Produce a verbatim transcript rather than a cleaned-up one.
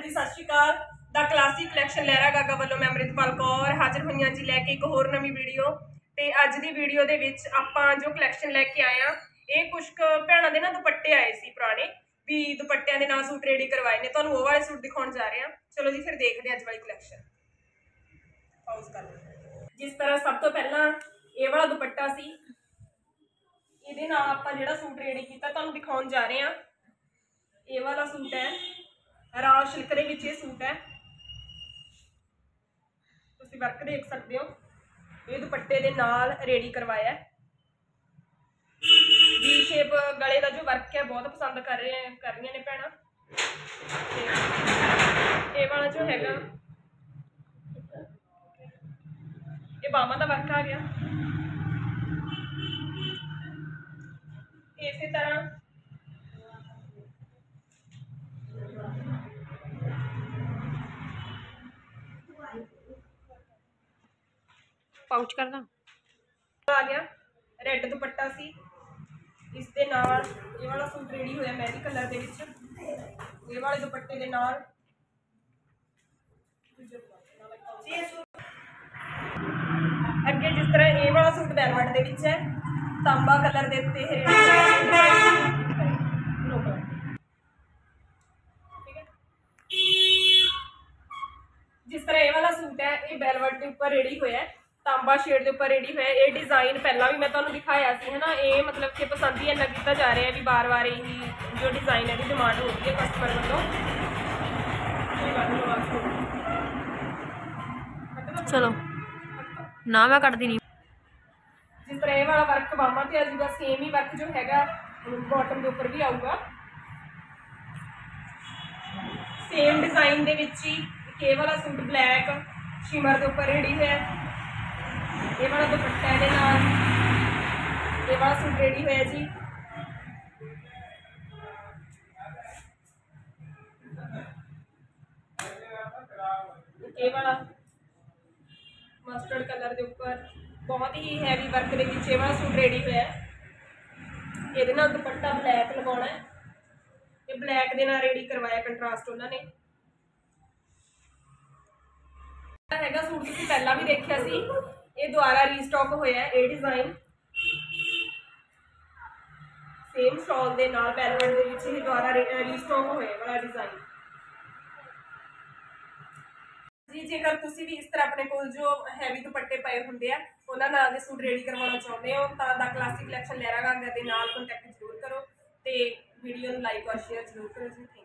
जी सत श्री अकाल। The classic collection लहरा गागा वालों मैं अमृतपाल कौर हाजिर हुई हाँ जी लैके एक होर नवी वीडियो। तो अज की वीडियो के विच आपां जो कलैक्शन लैके आए हैं ये कुछ भैनों के ना दुपट्टे आए सी पुराने भी दुपट्टियां के नाल सूट रेडी करवाए ने, तुहानूं वो वाले सूट दिखाउण जा रहे हैं। चलो जी फिर देखते हैं अज वाली कलैक्शन। पाउज कर लो। जिस तरह सब तो पहला ये वाला दुपट्टा सी, इहदे नाल आपां जिहड़ा सूट रेडी कीता तुहानूं दिखाउण जा रहे हैं। ये वाला सूट है राव सिल्क दे विच, ये सूट है तुसीं वर्क देख सकते हो। ये दुपट्टे दे नाल रेडी करवाया है। वी शेप गले का जो वर्क है बहुत पसंद कर रहे हैं कर रही ने भैणां। ये वाला जो हैगा ये बाहां का वर्क आ गया। इस तरह पाउच करना आ गया। रेड दुपट्टा सी, इस दे नाल ये वाला सूट रेडी होया मेहंदी कलर दे विच। ये वाले दुपट्टे दे नाल अगे जिस तरह ये वाला सूट वेलवेट दे विच है, तांबा कलर दे उत्ते जिस तरह ये वाला सूट है ये वेलवेट के उपर रेडी होया है, तांबा शेड के उपर रेडी होया। ये डिजाइन पहला भी मैं तुहानूं दिखाया सी है ना, ये मतलब कि पसंद ही इन्ना किया जा रहा है भी बार बार यही जो डिजाइन है की डिमांड हो रही है कस्टमर वालों। चलो ना मैं कटती नहीं। जिस तरह ये वाला वर्क बाहां ते आ जाऊगा, सेम ही वर्क जो हैगा बॉटम के उपर भी आऊगा। सेम डिजाइन दे विच ही ये वाला सूट ब्लैक शिमर के उपर रेडी है। ये वाला दुपट्टा दे नाल ये वाला सूट रेडी होया जी। ये वाला मस्टर्ड कलर के उपर बहुत ही हैवी वर्क दे विच ये वाला सूट रेडी होया है। ये नाल दुपट्टा ब्लैक लगाउणा है, ये ब्लैक दे नाल रेडी करवाया कंट्रास्ट उन्होंने हैगा। सूट तुसीं पहला भी देखिया सी, ये दोबारा रीस्टॉक होया है। ये डिजाइन सेम शॉल दे नाल वेलवेट दे विच ही दोबारा रीस्टॉक होया वाला डिजाइन जी। जेकर तुसीं भी इस तरह अपने कोल जो हैवी दुपट्टे पए हुंदे आ उन्हां नाल दे सूट रेडी करवाउणा चाहुंदे हो तां द क्लासिक कलैक्शन लहरा गागा दे नाल कॉन्टैक्ट जरूर करो ते वीडियो नूं लाइक और शेयर जरूर करो जी।